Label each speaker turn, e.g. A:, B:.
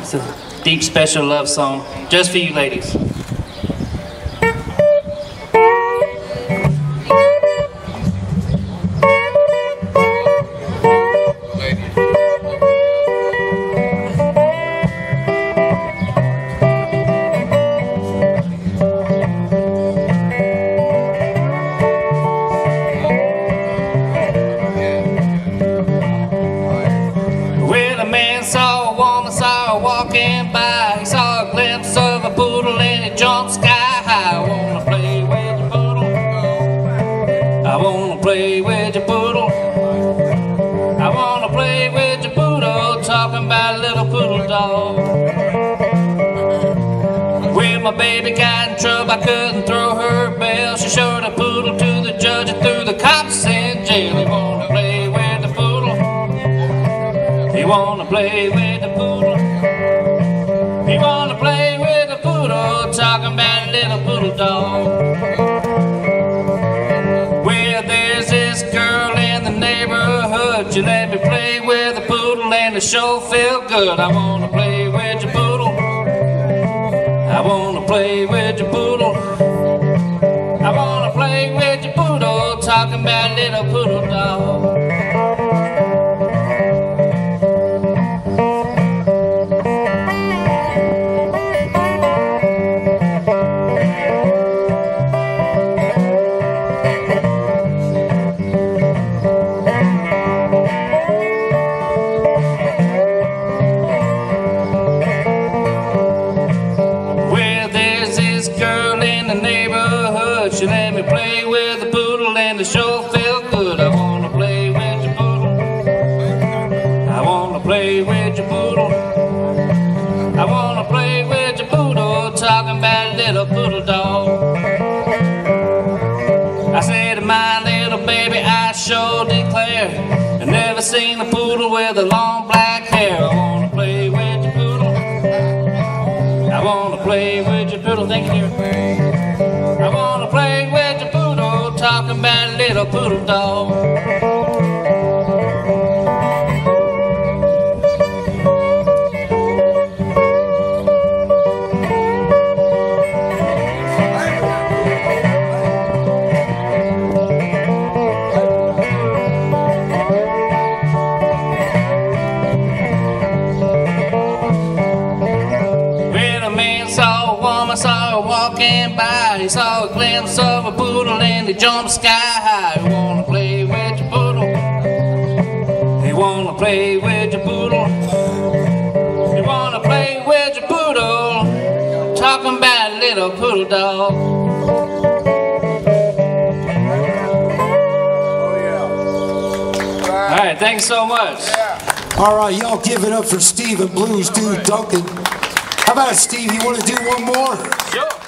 A: It's a deep, special love song just for you ladies. Walking by, he saw a glimpse of a poodle and he jumped sky high. I wanna play with your poodle. I wanna play with your poodle. I wanna play with your poodle. Talking about a little poodle dog. When my baby got in trouble, I couldn't throw her bell. She showed a poodle to the judge and threw the cops in jail. He wanna play with the poodle. He wanna play with the poodle. He wanna play with a poodle, talking about a little poodle dog. Well, there's this girl in the neighborhood. She let me play with a poodle and it sure felt good. I wanna play with your poodle. I wanna play with your poodle. I wanna play with your poodle, talking about a little poodle dog. She let me play with the poodle and it sure felt good. I wanna play with your poodle. I wanna play with your poodle. I wanna play with your poodle, talking about a little poodle dog. I said to my little baby, I sure declare, I never seen a poodle with a long black hair. I wanna play with your poodle. I wanna play with your poodle. Thank you, dear. I wanna play with your poodle, talking about a little poodle dog. I saw her walking by, he saw a glimpse of a poodle and he jumped sky high. He wanna play with your poodle. He wanna play with your poodle. He wanna play with your poodle, talking about a little poodle dog. Alright, thanks so much.
B: Alright, y'all give it up for Steve and Blues dude Duncan. How about it, Steve? You want to do one more?
A: Sure.